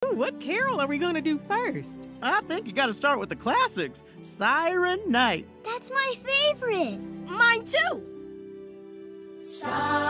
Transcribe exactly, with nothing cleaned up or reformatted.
Ooh, what carol are we gonna do first? I think you gotta start with the classics. Siren Night. That's my favorite. Mine too. Siren